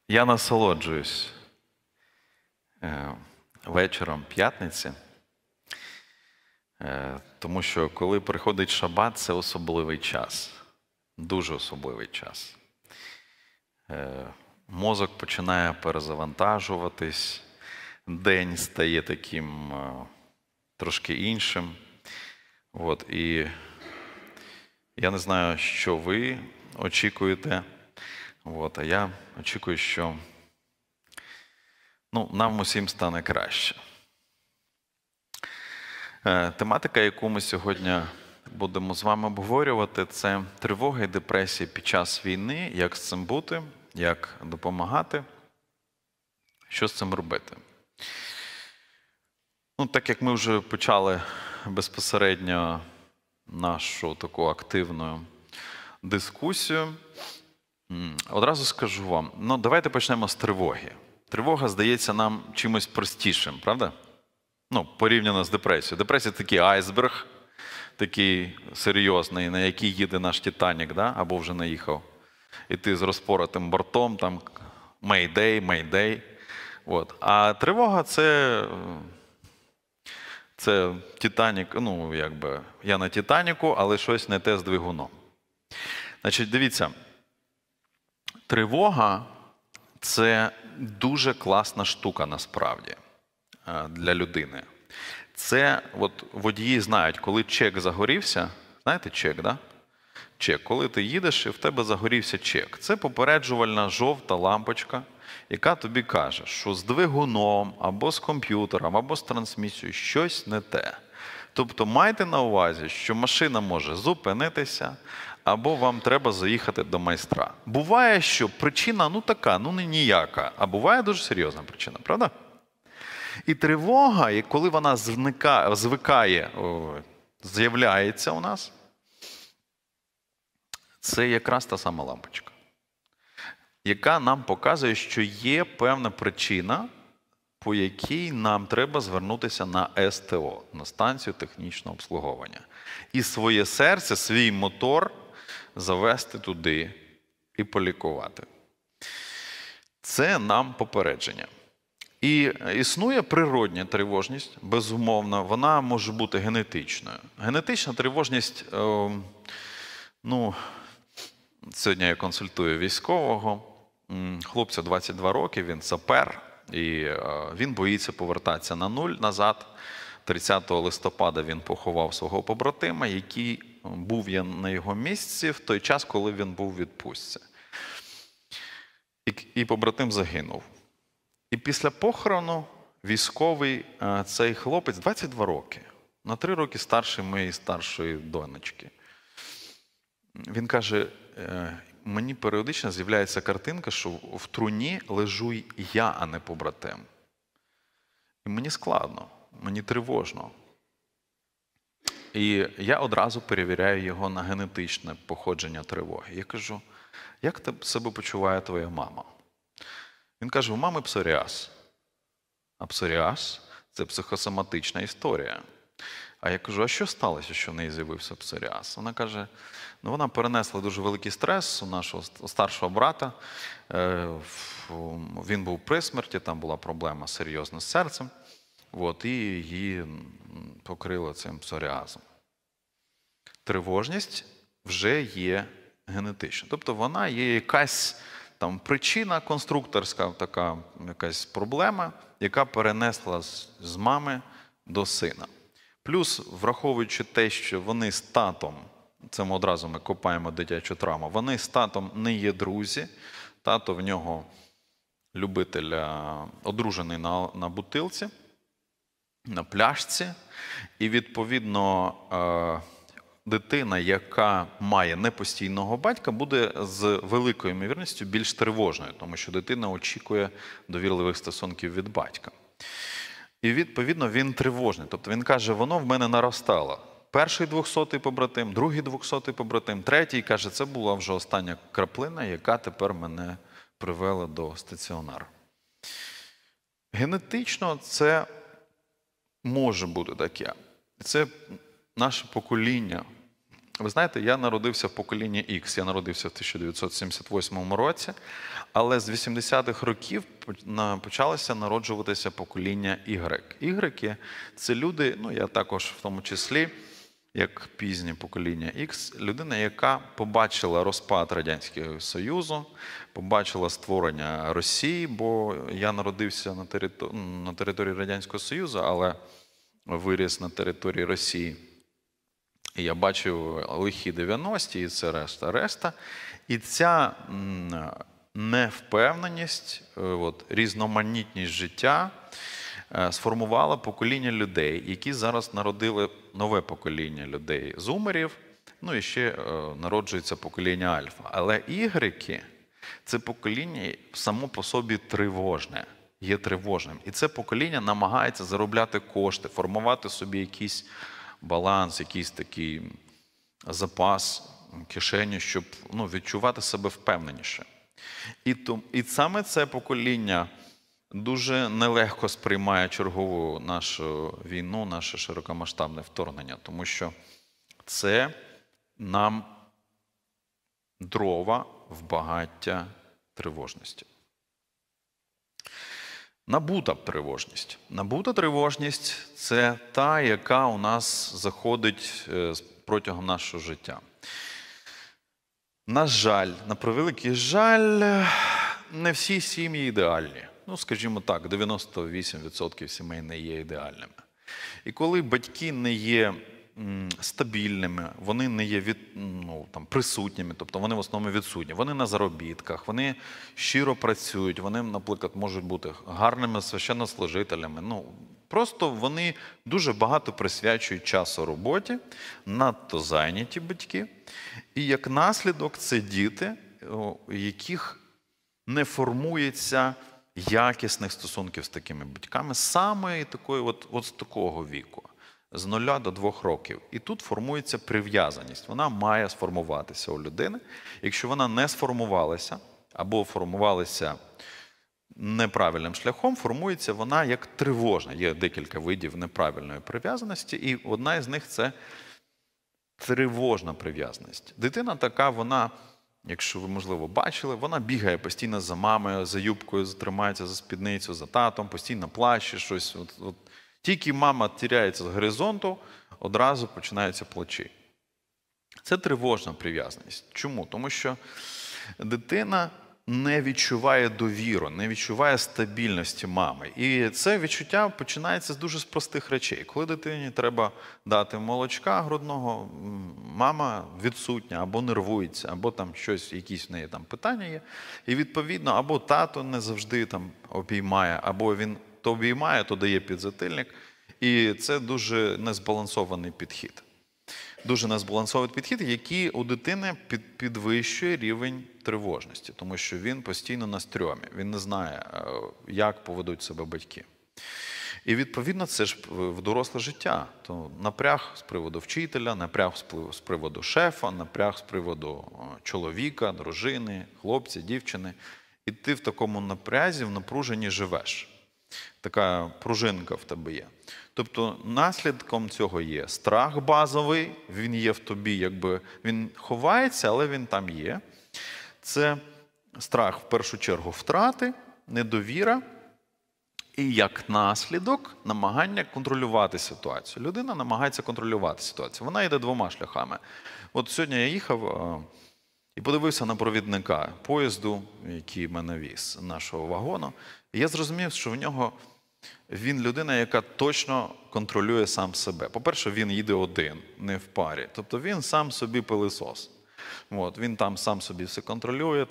Я насолоджуюсь вечором п'ятниці, тому що коли приходить шабат, це особливий час, дуже особливий час. Мозок починає перезавантажуватись, день стає таким трошки іншим. І я не знаю, що ви очікуєте, а я очікую, що нам усім стане краще. Тематика, яку ми сьогодні будемо з вами обговорювати, це тривога і депресія під час війни, як з цим бути, як допомагати, що з цим робити. Так як ми вже почали безпосередньо нашу таку активну дискусію, одразу скажу вам, давайте почнемо з тривоги. Тривога здається нам чимось простішим, правда? Порівняно з депресією. Депресія – такий айсберг, такий серйозний, на який їде наш Титанік, або вже наїхав. І ти з розпоротим бортом, там мейдей, мейдей. А тривога – це Титанік, я на Титаніку, але щось не те з двигуном. Значить, дивіться, тривога – це дуже класна штука насправді для людини. Це, водії знають, коли чек загорівся, знаєте чек, да? Чек. Коли ти їдеш і в тебе загорівся чек. Це попереджувальна жовта лампочка, яка тобі каже, що з двигуном, або з комп'ютером, або з трансмісією щось не те. Тобто майте на увазі, що машина може зупинитися, або вам треба заїхати до майстра. Буває, що причина така, не ніяка, а буває дуже серйозна причина, правда? І тривога, коли вона звикає, з'являється у нас, це якраз та сама лампочка, яка нам показує, що є певна причина, по якій нам треба звернутися на СТО, на станцію технічного обслуговування. І своє серце, свій мотор завести туди і полікувати. Це нам попередження. І існує природня тривожність, безумовно, вона може бути генетичною. Генетична тривожність, сьогодні я консультую військового, хлопцю 22 роки, він сапер, і він боїться повертатися на нуль назад. 30 листопада він поховав свого побратима, який був на його місці в той час, коли він був у відпустці. І побратим загинув. І після похорону військовий цей хлопець 22 роки, на 3 роки старший моєї старшої донечки. Він каже, мені періодично з'являється картинка, що в труні лежу я, а не побратим. І мені складно, мені тривожно. І я одразу перевіряю його на генетичне походження тривоги. Я кажу, як себе почуває твоя мама? Він каже, у мами псоріаз. А псоріаз – це психосоматична історія. А я кажу, а що сталося, що в неї з'явився псоріаз? Вона каже, вона перенесла дуже великий стрес у нашого старшого брата. Він був при смерті, там була проблема серйозна з серцем. І її покрило цим псоріазом. Тривожність вже є генетична. Тобто вона є якась причина конструкторська, така якась проблема, яка перенесла з мами до сина. Плюс, враховуючи те, що вони з татом, це ми одразу копаємо дитячу травму, вони з татом не є друзі, тато в нього любитель, одружений на бутилці, на пляшці, і відповідно дитина, яка має непостійного батька, буде з великою ймовірністю більш тривожною, тому що дитина очікує довірливих стосунків від батька. І відповідно він тривожний. Тобто він каже, воно в мене наростало. Перший 200-й побратим, другий 200-й побратим, третій, каже, це була вже остання краплина, яка тепер мене привела до стаціонару. Генетично це може бути таке. Це наше покоління Ви знаєте, я народився в поколінні X, я народився в 1978 році, але з 80-х років почалося народжуватися покоління Y. Y – це люди, ну я також в тому числі, як пізнє покоління X, людина, яка побачила розпад Радянського Союзу, побачила створення Росії, бо я народився на території Радянського Союзу, але виріс на території Росії. І я бачив лихі 90-ті, і це решта. І ця невпевненість, різноманітність життя сформувала покоління людей, які зараз народили нове покоління людей – зумерів, ну і ще народжується покоління альфа. Але ігреки – це покоління само по собі тривожне, є тривожним. І це покоління намагається заробляти кошти, формувати собі якийсь баланс, якийсь такий запас кишені, щоб відчувати себе впевненіше. І саме це покоління дуже нелегко сприймає чергову нашу війну, наше широкомасштабне вторгнення, тому що це нам дрова в багаття тривожності. Набута тривожність. Набута тривожність – це та, яка у нас заходить протягом нашого життя. На жаль, на превеликий жаль, не всі сім'ї ідеальні. Ну, скажімо так, 98% сімей не є ідеальними. І коли батьки не є стабільними, вони не є присутніми, тобто вони в основному відсутні, вони на заробітках, вони щиро працюють, вони, наприклад, можуть бути гарними священнослужителями. Просто вони дуже багато присвячують часу роботі, надто зайняті батьки. І як наслідок це діти, у яких не формується якісних стосунків з такими батьками саме з такого віку. З 0 до 2 років. І тут формується прив'язаність. Вона має сформуватися у людини. Якщо вона не сформувалася, або формувалася неправильним шляхом, формується вона як тривожна. Є декілька видів неправильної прив'язаності, і одна із них – це тривожна прив'язаність. Дитина така, вона, якщо ви, можливо, бачили, вона бігає постійно за мамою, за юбкою, тримається за спідницю, за татом, постійно плаче щось. Тільки мама тіряється з горизонту, одразу починаються плачі. Це тривожна прив'язаність. Чому? Тому що дитина не відчуває довіру, не відчуває стабільності мами. І це відчуття починається з дуже простих речей. Коли дитині треба дати молочка грудного, мама відсутня, або нервується, або там щось, якісь в неї там питання є. І відповідно, або тато не завжди там обіймає, або він то обіймає, то дає підзатильник. І це дуже незбалансований підхід. Дуже незбалансований підхід, який у дитини підвищує рівень тривожності, тому що він постійно на стрьомі, він не знає, як поведуть себе батьки. І відповідно це ж в доросле життя. То напряг з приводу вчителя, напряг з приводу шефа, напряг з приводу чоловіка, дружини, хлопця, дівчини. І ти в такому напрязі, в напруженні живеш. Така пружинка в тебе є. Тобто наслідком цього є страх базовий, він є в тобі, він ховається, але він там є. Це страх, в першу чергу, втрати, недовіра і, як наслідок, намагання контролювати ситуацію. Людина намагається контролювати ситуацію. Вона йде 2 шляхами. От сьогодні я їхав і подивився на провідника поїзду, який мене віз, нашого вагону. І я зрозумів, що він людина, яка точно контролює сам себе. По-перше, він їде один, не в парі. Тобто він сам собі пилисос. Він там сам собі все контролює,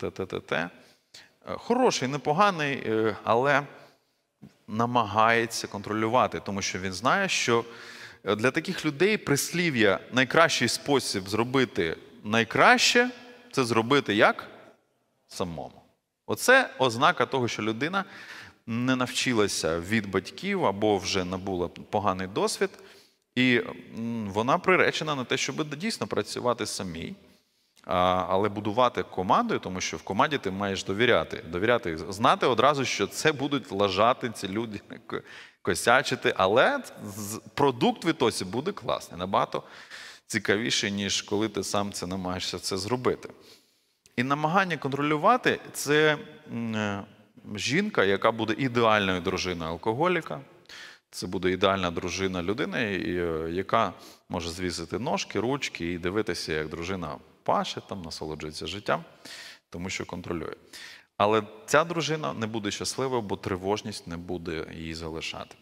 Хороший, непоганий, але намагається контролювати, тому що він знає, що для таких людей прислів'я найкращий спосіб зробити найкраще – це зробити як? Самому. Оце ознака того, що людина не навчилася від батьків або вже набула поганий досвід, і вона приречена на те, щоб дійсно працювати самій, але будувати командою, тому що в команді ти маєш довіряти, знати одразу, що це будуть лажати ці люди, косячити, але продукт в ітоці буде класний, набагато цікавіше, ніж коли ти сам це намагаєшся це зробити. І намагання контролювати – це жінка, яка буде ідеальною дружиною алкоголіка. Це буде ідеальна дружина людини, яка може звісити ножки, ручки і дивитися, як дружина паше, там, насолоджується життям, тому що контролює. Але ця дружина не буде щасливою, бо тривожність не буде її залишати.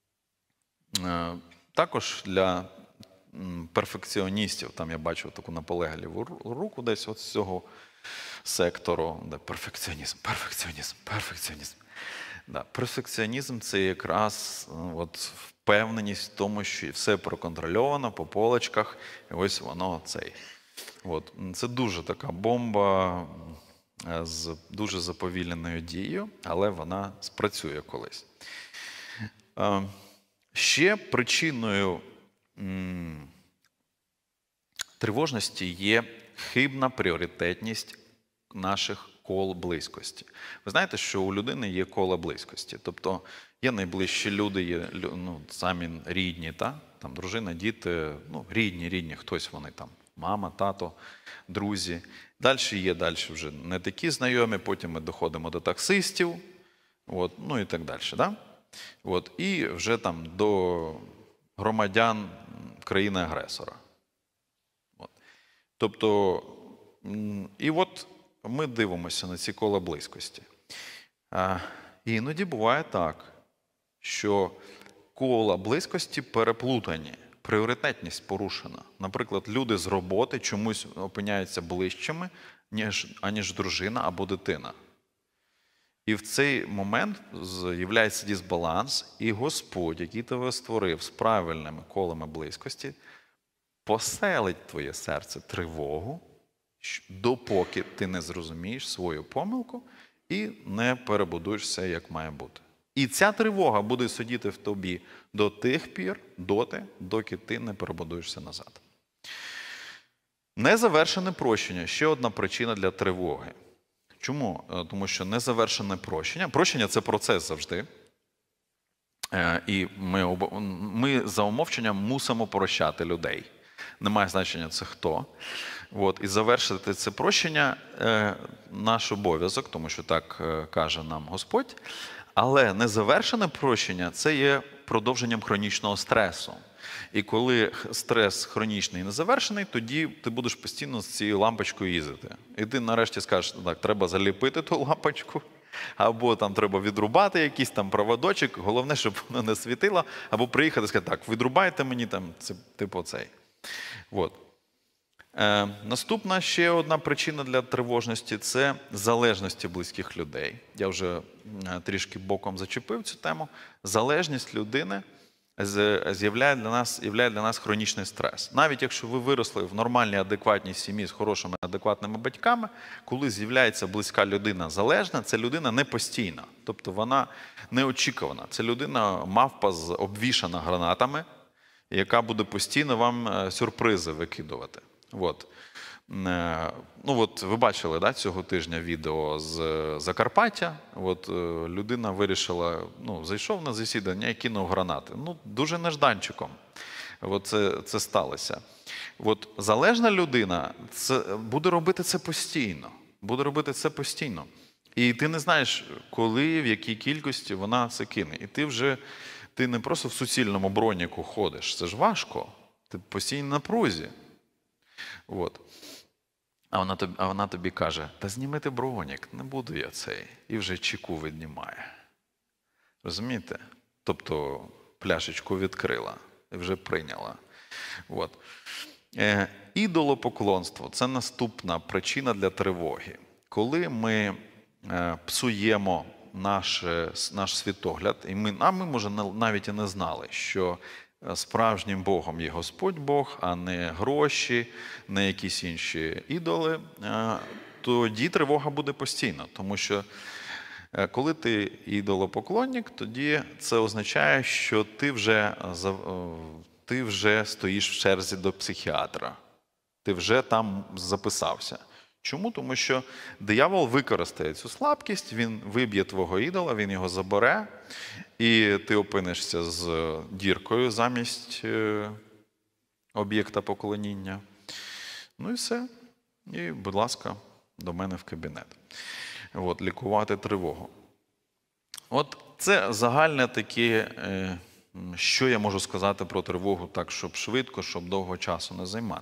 Також для перфекціоністів, там я бачив таку наполегливу руку десь от з цього сектору, де перфекціонізм. Да, перфекціонізм – це якраз от впевненість в тому, що все проконтрольовано по полочках, і ось воно цей. От. Це дуже така бомба з дуже заповільненою дією, але вона спрацює колись. Ще причиною тривожності є хибна пріоритетність наших кол близькості. Ви знаєте, що у людини є кола близькості. Тобто є найближчі люди, є самі рідні, там дружина, діти, рідні, хтось вони там, мама, тато, друзі. Далі вже не такі знайомі, потім ми доходимо до таксистів, і так далі. Да? І вже там до громадян країни-агресора. Тобто, ми дивимося на ці кола близькості. І іноді буває так, що кола близькості переплутані, пріоритетність порушена. Наприклад, люди з роботи чомусь опиняються ближчими, аніж дружина або дитина. І в цей момент з'являється дисбаланс, і Господь, який тебе створив з правильними колами близькості, поселить в твоє серце тривогу, допоки ти не зрозумієш свою помилку і не перебудуєш все, як має бути. І ця тривога буде сидіти в тобі до тих пір, доки ти не перебудуєшся назад. Незавершене прощення – ще одна причина для тривоги. Чому? Тому що незавершене прощення – це процес завжди. І ми за умовченням мусимо прощати людей. Немає значення це хто. І завершити це прощення – наш обов'язок, тому що так каже нам Господь. Але незавершене прощення – це є продовженням хронічного стресу. І коли стрес хронічний і незавершений, тоді ти будеш постійно з цією лампочкою їздити. І ти нарешті скажеш, так, треба заліпити ту лампочку, або там треба відрубати якийсь там проводочок, головне, щоб воно не світило, або приїхати і сказати, так, відрубайте мені там, це, типу цей. Наступна ще одна причина для тривожності – це залежності близьких людей. Я вже трішки боком зачепив цю тему. Залежність людини являє для нас хронічний стрес. Навіть якщо ви виросли в нормальній, адекватній сім'ї з хорошими, адекватними батьками, коли з'являється близька людина залежна, це людина не постійна. Тобто вона неочікувана. Це людина мавпа обвішана гранатами, яка буде постійно вам сюрпризи викидувати. Ви бачили, да, цього тижня відео з Закарпаття. Людина вирішила, зайшов на засідання і кинув гранати. Дуже нежданчиком це сталося. Залежна людина буде робити це постійно. І ти не знаєш, коли, в якій кількості вона це кине. І ти не просто в суцільному броніку ходиш, це ж важко. Ти постійно на напрузі. А вона тобі каже, та зніми ти бронік, не буду я цей. І вже чеку віднімає. Розумієте? Тобто пляшечку відкрила і вже прийняла. Ідолопоклонство – це наступна причина для тривоги. Коли ми псуємо наш світогляд, і ми, може, навіть і не знали, що справжнім Богом є Господь Бог, а не гроші, не якісь інші ідоли, тоді тривога буде постійно. Тому що коли ти ідолопоклонник, тоді це означає, що ти вже стоїш в черзі до психіатра. Ти вже там записався. Чому? Тому що диявол використає цю слабкість, він виб'є твого ідола, він його забере, і ти опинишся з діркою замість об'єкта поклоніння. Ну і все. І, будь ласка, до мене в кабінет. От, лікувати тривогу. От це загальне таке, що я можу сказати про тривогу так, щоб швидко, щоб довго часу не займати.